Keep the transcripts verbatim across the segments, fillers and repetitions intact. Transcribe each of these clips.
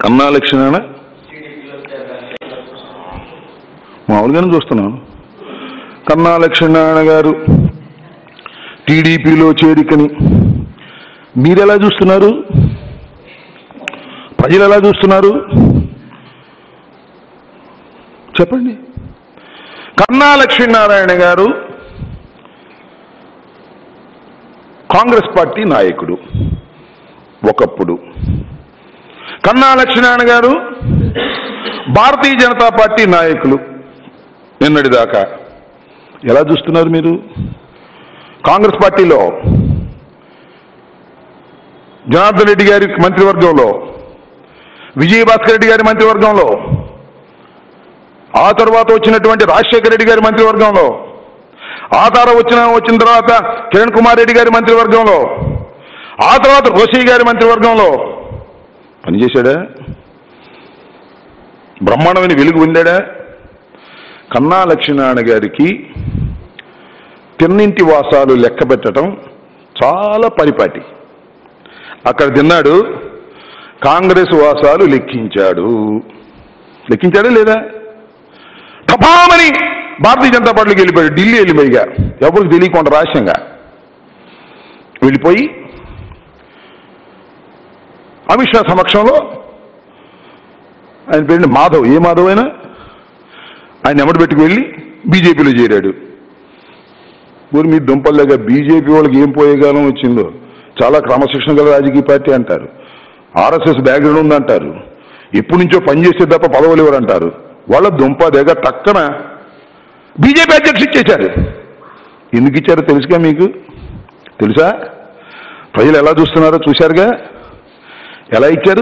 కన్నా లక్ష్మణ మామూలుగానే చూస్తున్నాను. కన్నా లక్ష్మీనారాయణ గారు టీడీపీలో చేరికని మీరు ఎలా చూస్తున్నారు? ప్రజలు ఎలా చూస్తున్నారు? చెప్పండి. కన్నా లక్ష్మీనారాయణ గారు కాంగ్రెస్ పార్టీ నాయకుడు ఒకప్పుడు. కన్నా లక్ష్మీనారాయణ గారు భారతీయ జనతా పార్టీ నాయకులు నిన్నటిదాకా. ఎలా చూస్తున్నారు మీరు? కాంగ్రెస్ పార్టీలో జనార్దన్ రెడ్డి గారి మంత్రివర్గంలో, విజయభాస్కర్ రెడ్డి గారి మంత్రివర్గంలో, ఆ తర్వాత వచ్చినటువంటి రాజశేఖర రెడ్డి గారి మంత్రివర్గంలో, ఆ తర్వాత వచ్చిన వచ్చిన తర్వాత కిరణ్ కుమార్ రెడ్డి గారి మంత్రివర్గంలో, ఆ తర్వాత రోసయ్య గారి మంత్రివర్గంలో పనిచేశాడా? బ్రహ్మాండమైన వెలుగు పొందాడా? కన్నా లక్ష్మీనారాయణ గారికి తిన్నింటి వాసాలు లెక్క పెట్టడం చాలా పరిపాటి. అక్కడ తిన్నాడు, కాంగ్రెస్ వాసాలు లెక్కించాడు. లెక్కించాడా లేదా? టపామని భారతీయ జనతా పార్టీకి వెళ్ళిపోయాడు. ఢిల్లీ వెళ్ళిపోయిగా ఎవరికి తెలియకుండా రహస్యంగా వెళ్ళిపోయి అమిత్ షా సమక్షంలో ఆయన పేరు మాధవ్, ఏ మాధవ్ అయినా ఆయన ఎమ్మటి పెట్టుకు వెళ్ళి బీజేపీలో చేరాడు. ఊరి మీ దుంపల్లేగా బీజేపీ వాళ్ళకి ఏం పోయే కాలం వచ్చిందో. చాలా క్రమశిక్షణ గల రాజకీయ పార్టీ అంటారు, ఆర్ఎస్ఎస్ బ్యాక్గ్రౌండ్ ఉందంటారు, ఎప్పటి నుంచో పనిచేసే తప్ప పదవులు ఎవరంటారు. వాళ్ళ దుంప దగ్గర టక్కన బీజేపీ అధ్యక్షుడు ఇచ్చేశారు. ఎందుకు ఇచ్చారో తెలుసుగా మీకు? తెలుసా? ప్రజలు ఎలా చూస్తున్నారో చూశారుగా. ఎలా ఇచ్చారు?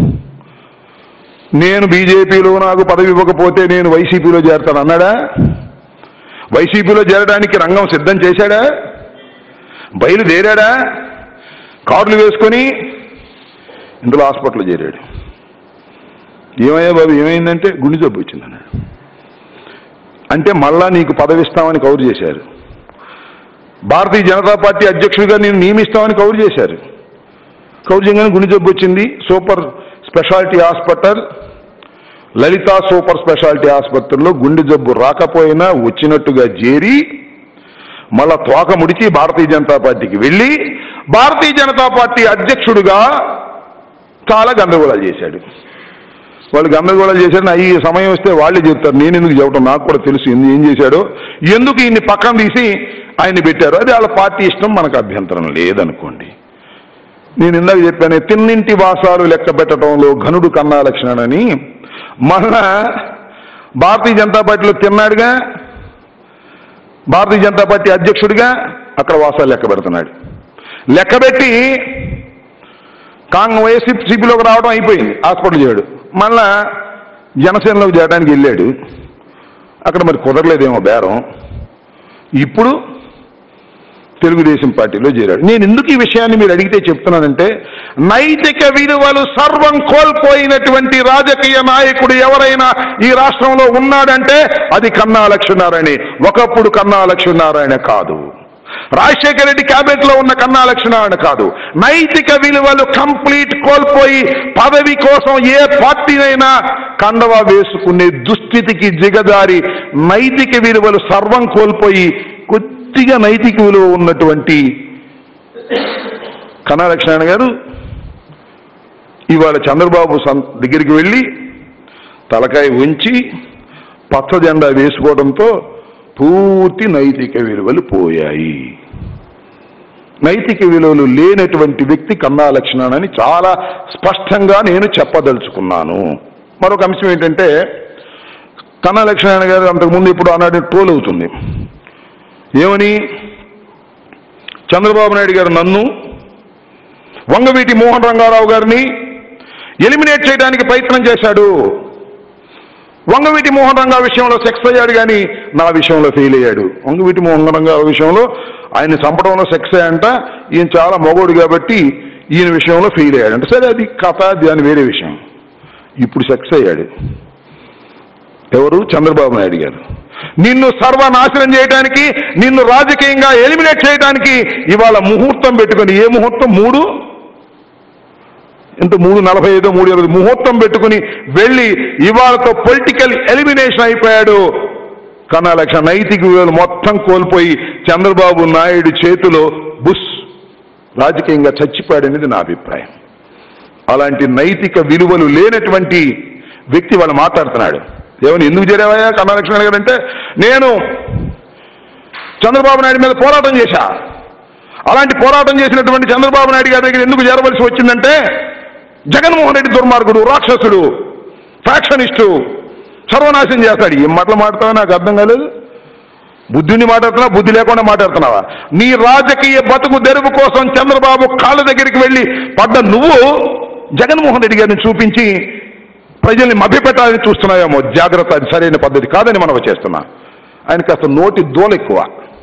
నేను బీజేపీలో నాకు పదవి ఇవ్వకపోతే నేను వైసీపీలో చేరతాను అన్నాడా? వైసీపీలో చేరడానికి రంగం సిద్ధం చేశాడా? బయలుదేరాడా? కార్లు వేసుకొని ఇందులో హాస్పిటల్లో చేరాడు. ఏమయ్యా బాబు ఏమైందంటే గుండె జబ్బు వచ్చిందన్నాడు. అంటే మళ్ళా నీకు పదవి ఇస్తామని కౌరు చేశారు. భారతీయ జనతా పార్టీ అధ్యక్షుడిగా నేను నియమిస్తామని కౌరు చేశారు. కౌరు చేయగానే గుండె జబ్బు వచ్చింది. Super speciality hospital, Lalitha super speciality ఆసుపత్రిలో గుండె జబ్బు రాకపోయినా వచ్చినట్టుగా చేరి మళ్ళా తోక ముడిచి భారతీయ జనతా పార్టీకి వెళ్ళి భారతీయ జనతా పార్టీ అధ్యక్షుడిగా చాలా గందరగోళాలు చేశాడు. వాళ్ళు గందరగోళాలు చేశారని ఈ సమయం వస్తే వాళ్ళే చెప్తారు. నేను ఎందుకు చెప్పడం, నాకు కూడా తెలుసు ఏం చేశాడో, ఎందుకు ఈయన్ని పక్కన తీసి ఆయన్ని పెట్టారు. అది వాళ్ళ పార్టీ ఇష్టం, మనకు అభ్యంతరం లేదనుకోండి. నేను ఇందాక చెప్పాను, తిన్నింటి వాసాలు లెక్క పెట్టడంలో ఘనుడు కన్నా లక్ష్మణని. మళ్ళా భారతీయ జనతా పార్టీలో తిన్నాడుగా, భారతీయ జనతా పార్టీ అధ్యక్షుడిగా అక్కడ వాసాలు లెక్క పెడుతున్నాడు. లెక్కబెట్టి కాంగ్రెస్ వైఎస్సీపీలోకి రావడం అయిపోయింది, హాస్పిటల్ చేయడు. మళ్ళా జనసేనలోకి చేయడానికి వెళ్ళాడు. అక్కడ మరి కుదరలేదేమో బేరం. ఇప్పుడు తెలుగుదేశం పార్టీలో చేరాడు. నేను ఎందుకు ఈ విషయాన్ని మీరు అడిగితే చెప్తున్నానంటే, నైతిక విలువలు సర్వం కోల్పోయినటువంటి రాజకీయ నాయకుడు ఎవరైనా ఈ రాష్ట్రంలో ఉన్నాడంటే అది కన్నా లక్ష్మీనారాయణ. ఒకప్పుడు కన్నా లక్ష్మీనారాయణ కాదు, రాజశేఖర రెడ్డి క్యాబినెట్ లో ఉన్న కన్నా లక్ష్మీనారాయణ కాదు. నైతిక విలువలు కంప్లీట్ కోల్పోయి పదవి కోసం ఏ పార్టీనైనా కండవా వేసుకునే దుస్థితికి దిగజారి నైతిక విలువలు సర్వం కోల్పోయి కొద్దిగా నైతిక విలువ ఉన్నటువంటి కన్నా లక్ష్మీనారాయణ గారు ఇవాళ చంద్రబాబు దగ్గరికి వెళ్ళి తలకాయ ఉంచి పచ్చ జెండా వేసుకోవడంతో పూర్తి నైతిక విలువలు పోయాయి. నైతిక విలువలు లేనటువంటి వ్యక్తి కన్నా లక్ష్మణ్ అని చాలా స్పష్టంగా నేను చెప్పదలుచుకున్నాను. మరొక అంశం ఏంటంటే, కన్నా లక్ష్మణ్ గారు అంతకుముందు ఇప్పుడు ఆనాడు ట్రోల్ అవుతుంది. ఏమని? చంద్రబాబు నాయుడు గారు నన్ను, వంగవీటి మోహన్ రంగారావు గారిని ఎలిమినేట్ చేయడానికి ప్రయత్నం చేశాడు. వంగవీటి మోహన్ రంగా విషయంలో సెక్స్ అయ్యాడు కానీ నా విషయంలో ఫెయిల్ అయ్యాడు. వంగవీటి మోహన్ రంగా విషయంలో ఆయన చంపడంలో సెక్స్ అయ్యంట, ఈయన చాలా మగోడు కాబట్టి ఈయన విషయంలో ఫెయిల్ అయ్యాడంట. సరే, అది కథ, దాని వేరే విషయం. ఇప్పుడు సెక్స్ అయ్యాడు ఎవరు? చంద్రబాబు నాయుడు గారు. నిన్ను సర్వనాశనం చేయడానికి, నిన్ను రాజకీయంగా ఎలిమినేట్ చేయడానికి ఇవాళ ముహూర్తం పెట్టుకొని, ఏ ముహూర్తం? మూడు ఇంత మూడు నలభై ఐదు మూడు ఇరవై ముహూర్తం పెట్టుకుని వెళ్ళి ఇవాళతో పొలిటికల్ ఎలిమినేషన్ అయిపోయాడు. కన్నా లక్ష నైతిక విలువలు మొత్తం కోల్పోయి చంద్రబాబు నాయుడు చేతిలో బుస్ రాజకీయంగా చచ్చిపోయాడనేది నా అభిప్రాయం. అలాంటి నైతిక విలువలు లేనటువంటి వ్యక్తి వాళ్ళు మాట్లాడుతున్నాడు. ఏమని ఎందుకు చేరావయ్యా కన్నా లక్ష్మణ్ గారు అంటే, నేను చంద్రబాబు నాయుడు మీద పోరాటం చేశా. అలాంటి పోరాటం చేసినటువంటి చంద్రబాబు నాయుడు గారి దగ్గర ఎందుకు చేరవలసి వచ్చిందంటే, జగన్మోహన్ రెడ్డి దుర్మార్గుడు, రాక్షసుడు, ఫ్యాక్షనిస్టు, సర్వనాశనం చేస్తాడు. ఏం మాటలు మాట్లాడతావా నాకు అర్థం కాలేదు. బుద్ధిని మాట్లాడుతున్నావా, బుద్ధి లేకుండా మాట్లాడుతున్నావా? నీ రాజకీయ బతుకు తెరువు కోసం చంద్రబాబు కాళ్ళ దగ్గరికి వెళ్ళి పడ్డ నువ్వు జగన్మోహన్ రెడ్డి గారిని చూపించి ప్రజల్ని మభ్యపెట్టాలని చూస్తున్నావేమో. జాగ్రత్త, అది సరైన పద్ధతి కాదని మనం చేస్తున్నా. ఆయన కాస్త నోటి దోల ఎక్కువ.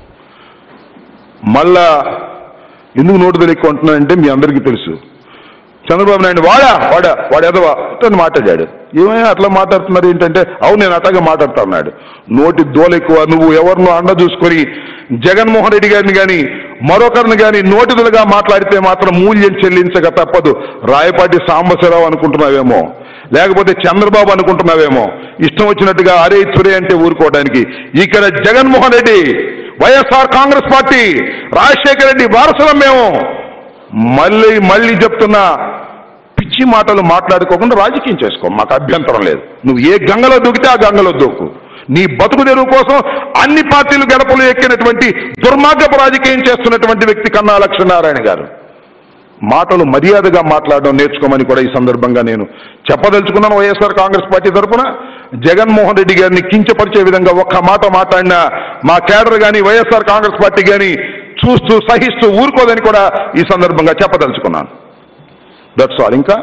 మళ్ళా ఎందుకు నోటి దోల ఎక్కువ అంటున్నానంటే మీ అందరికీ తెలుసు, చంద్రబాబు నాయుడు వాడా వాడా వాడు ఎదవా అని మాట్లాడాడు. ఏమైనా అట్లా మాట్లాడుతున్నారు ఏంటంటే, అవును నేను అట్లాగే మాట్లాడుతా అన్నాడు. నోటి దోల ఎక్కువ. నువ్వు ఎవరినో అండ చూసుకొని జగన్మోహన్ రెడ్డి గారిని కానీ మరొకరిని కానీ నోటిదలుగా మాట్లాడితే మాత్రం మూల్యం చెల్లించక తప్పదు. రాయపాటి సాంబశివరావు అనుకుంటున్నావేమో, లేకపోతే చంద్రబాబు అనుకుంటున్నావేమో, ఇష్టం వచ్చినట్టుగా అరే తురే అంటే ఊరుకోవడానికి. ఇక్కడ జగన్మోహన్ రెడ్డి, వైఎస్ఆర్ కాంగ్రెస్ పార్టీ, రాజశేఖర రెడ్డి వారసులం మేము. మళ్ళీ మళ్ళీ చెప్తున్నా, పిచ్చి మాటలు మాట్లాడుకోకుండా రాజకీయం చేసుకో, మాకు అభ్యంతరం లేదు. నువ్వు ఏ గంగలో దూకితే ఆ గంగలో దూకు. నీ బతుకు తెరువు కోసం అన్ని పార్టీలు గడపలు ఎక్కినటువంటి దుర్మార్గపు రాజకీయం చేస్తున్నటువంటి వ్యక్తి కన్నా లక్ష్మీనారాయణ గారు. మాటలు మర్యాదగా మాట్లాడడం నేర్చుకోమని కూడా ఈ సందర్భంగా నేను చెప్పదలుచుకున్నాను. వైఎస్ఆర్ కాంగ్రెస్ పార్టీ తరఫున జగన్మోహన్ రెడ్డి గారిని కించపరిచే విధంగా ఒక్క మాట మాట్లాడినా మా కేడర్ కానీ వైఎస్ఆర్ కాంగ్రెస్ పార్టీ కానీ చూస్తూ సహిస్తూ ఊరుకోదని కూడా ఈ సందర్భంగా చెప్పదలుచుకున్నాను. That's all. ఇంకా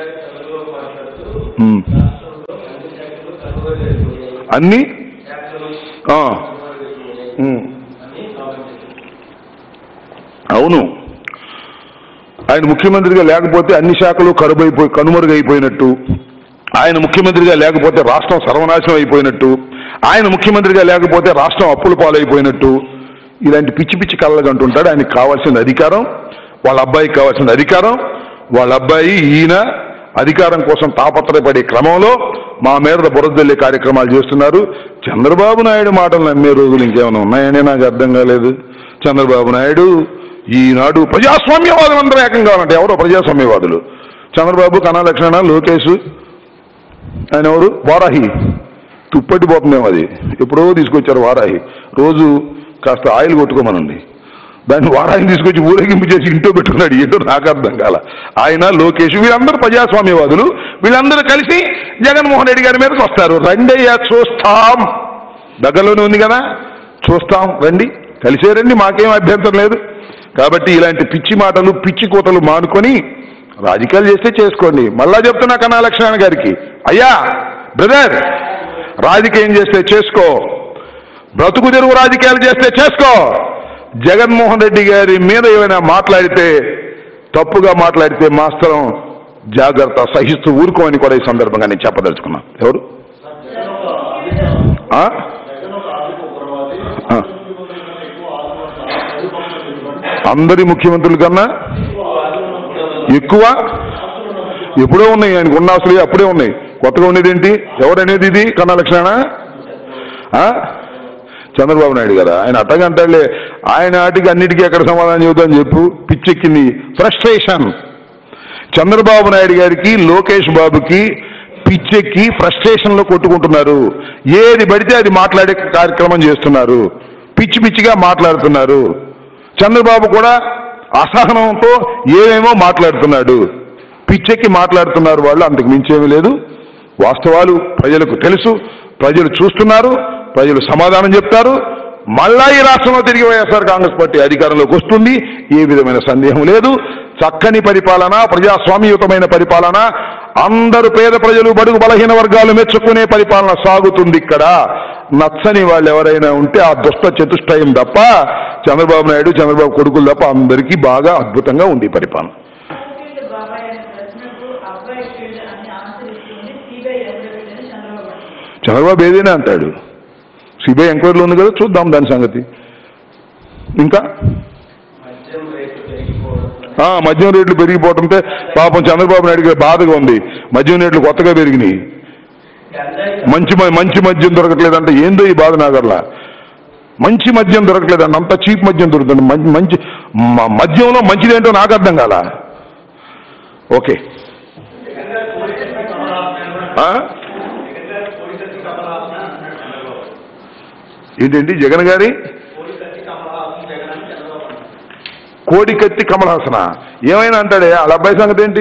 అన్ని అవును, ఆయన ముఖ్యమంత్రిగా లేకపోతే అన్ని శాఖలు కరువైపోయి కనుమరుగైపోయినట్టు, ఆయన ముఖ్యమంత్రిగా లేకపోతే రాష్ట్రం సర్వనాశనం అయిపోయినట్టు, ఆయన ముఖ్యమంత్రిగా లేకపోతే రాష్ట్రం అప్పుల పాలైపోయినట్టు, ఇలాంటి పిచ్చి పిచ్చి కళ్ళగంటుంటాడు. ఆయనకి కావాల్సిన అధికారం, వాళ్ళ అబ్బాయికి కావాల్సిన అధికారం, వాళ్ళ అబ్బాయి ఈయన అధికారం కోసం తాపత్రయపడే క్రమంలో మా మీద బురదల్లే కార్యక్రమాలు చేస్తున్నారు. చంద్రబాబు నాయుడు మాటలు నమ్మే రోజులు ఇంకేమైనా ఉన్నాయని నాకు అర్థం కాలేదు. చంద్రబాబు నాయుడు ఈనాడు ప్రజాస్వామ్యవాదం అందరూ ఏకం కావాలంటే ఎవరో ప్రజాస్వామ్యవాదులు, చంద్రబాబు, కన్నా లక్ష్మణ, లోకేష్, ఆయన ఎవరు, వారాహి, తుప్పట్టిపోతుందేమో అది, ఎప్పుడో తీసుకొచ్చారు వారాహి. రోజు కాస్త ఆయిల్ కొట్టుకోమనండి, దాన్ని వారాయిని తీసుకొచ్చి ఊరేగింపు చేసి ఇంట్లో పెట్టుకున్నాడు. ఏంటో నాకు అర్థం కాల. ఆయన, లోకేష్, వీళ్ళందరూ ప్రజాస్వామ్యవాదులు. వీళ్ళందరూ కలిసి జగన్మోహన్ రెడ్డి గారి మీదకి వస్తారు. రండయ్యా చూస్తాం, దగ్గరలోనే ఉంది కదా, చూస్తాం, రండి, కలిసే రండి, మాకేం అభ్యంతరం లేదు. కాబట్టి ఇలాంటి పిచ్చి మాటలు పిచ్చి కూతలు మానుకొని రాజకీయాలు చేస్తే చేసుకోండి. మళ్ళా చెప్తున్నా కన్నా లక్ష్మణ గారికి, అయ్యా బ్రదర్, రాజకీయం చేస్తే చేసుకో, బ్రతుకు తెరువు రాజకీయాలు చేస్తే చేసుకో. జగన్మోహన్ రెడ్డి గారి మీద ఏమైనా మాట్లాడితే, తప్పుగా మాట్లాడితే మాత్రం జాగ్రత్త, సహిస్తూ ఊరుకోమని కూడా ఈ సందర్భంగా నేను చెప్పదలుచుకున్నా. ఎవరు అందరి ముఖ్యమంత్రుల కన్నా ఎక్కువ ఎప్పుడో ఉన్నాయి ఆయనకు ఉన్న ఆస్తులు, అప్పుడే ఉన్నాయి. కొత్తగా ఉండేది ఏంటి, ఎవరనేది ఇది, కన్నా లక్ష్మణ, చంద్రబాబు నాయుడు కదా. ఆయన అట్టగంటాడులే, ఆయన ఆటికి అన్నిటికీ ఎక్కడ సమాధానం చెబుతాని చెప్పు, పిచ్చెక్కింది. ఫ్రస్ట్రేషన్ చంద్రబాబు నాయుడు గారికి, లోకేష్ బాబుకి పిచ్చెక్కి ఫ్రస్ట్రేషన్లో కొట్టుకుంటున్నారు. ఏది పడితే అది మాట్లాడే కార్యక్రమం చేస్తున్నారు, పిచ్చి పిచ్చిగా మాట్లాడుతున్నారు. చంద్రబాబు కూడా అసహనంతో ఏమేమో మాట్లాడుతున్నాడు, పిచ్చెక్కి మాట్లాడుతున్నారు వాళ్ళు. అంతకు మించేమీ లేదు. వాస్తవాలు ప్రజలకు తెలుసు, ప్రజలు చూస్తున్నారు, ప్రజలు సమాధానం చెప్తారు. మళ్ళా ఈ రాష్ట్రంలో తిరిగి వైఎస్ఆర్ కాంగ్రెస్ పార్టీ అధికారంలోకి వస్తుంది, ఏ విధమైన సందేహం లేదు. చక్కని పరిపాలన, ప్రజాస్వామ్యయుతమైన పరిపాలన, అందరూ పేద ప్రజలు, బడుగు బలహీన వర్గాలు మెచ్చుకునే పరిపాలన సాగుతుంది ఇక్కడ. నచ్చని వాళ్ళు ఎవరైనా ఉంటే ఆ దుష్ట చతుష్టయం తప్ప, చంద్రబాబు నాయుడు, చంద్రబాబు కొడుకులు తప్ప అందరికీ బాగా అద్భుతంగా ఉంది పరిపాలన. చంద్రబాబు ఏదైనా అంటాడు, సిబిఐ ఎంక్వైరీలో ఉంది కదా, చూద్దాం దాని సంగతి. ఇంకా మద్యం రేట్లు పెరిగిపోతుంటే పాపం చంద్రబాబు నాయుడు గారి బాధగా ఉంది. మద్యం రేట్లు కొత్తగా పెరిగినాయి, మంచి మంచి మద్యం దొరకట్లేదంటే ఏందో ఈ బాధ నాగర్లా. మంచి మద్యం దొరకలేదండి, అంత చీప్ మద్యం దొరుకుతుంది. మంచి మంచి మద్యంలో మంచిదేంటో నాకు అర్థం కాల. ఓకే ఏంటండి జగన్ గారి కోడికత్తి కమలహాసన ఏమైనా అంటాడే వాళ్ళ అబ్బాయి సంగతి ఏంటి?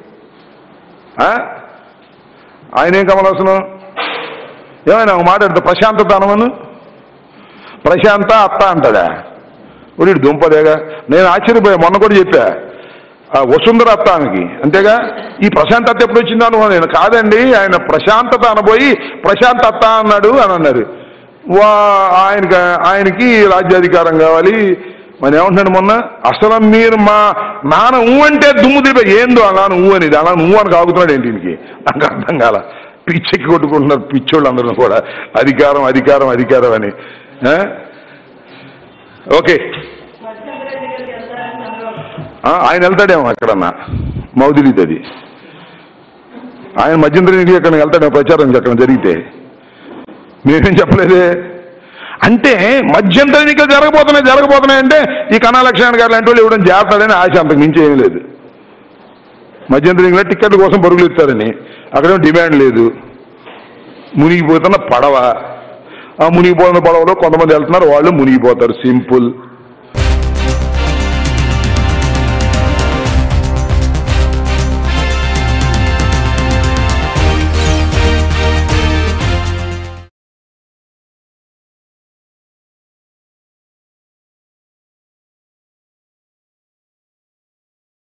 ఆయన ఏం కమలహాసనం ఏమైనా ఒక మాట్లాడతా ప్రశాంతత అనమను ప్రశాంత అత్త అంటాడా? ఒడి దుంపదేగా. నేను ఆశ్చర్యపోయా, మొన్న కూడా చెప్పా వసుంధర అత్త ఆమెకి, అంతేగా. ఈ ప్రశాంతత ఎప్పుడు వచ్చిందా అనుకో. నేను కాదండి ఆయన ప్రశాంతత అనబోయి ప్రశాంత్ అత్త అన్నాడు అని అన్నారు. వా ఆయనకి ఆయనకి రాజ్యాధికారం కావాలి. మరి ఏమంటున్నాడు మొన్న, అసలు మీరు మా నాన్న ఊ అంటే దుమ్ము దిపే ఏందో అలా ఊ అనేది అలా నువ్వు అని కాగుతున్నాడు ఏంటి ఇంటికి నాకు అర్థం కాల. పిచ్చెక్కి కొట్టుకుంటున్నారు పిచ్చోళ్ళు అందరూ కూడా, అధికారం అధికారం అధికారం అని. ఓకే ఆయన వెళ్తాడేమో ఎక్కడన్నా, మౌదిలీది అది. ఆయన మధ్యంతరం ఎన్నికలు ఎక్కడ వెళ్తాడేమో ప్రచారం ఎక్కడ జరిగితే, మేమేం చెప్పలేదే. అంటే మధ్యంతర ఎన్నికలు జరగబోతున్నాయి జరగబోతున్నాయంటే ఈ కన్నా లక్ష్మణ్ గారు లాంటి వాళ్ళు ఇవ్వడం చేస్తాడని ఆశ, అంతకు మించి ఏమీ లేదు. మధ్యంతర ఎన్నికల టిక్కెట్ల కోసం పరుగులు ఇస్తారని అక్కడేమో డిమాండ్ లేదు. మునిగిపోతున్న పడవ, ఆ మునిగిపోతున్న పడవలో కొంతమంది వెళ్తున్నారు, వాళ్ళు మునిగిపోతారు, సింపుల్.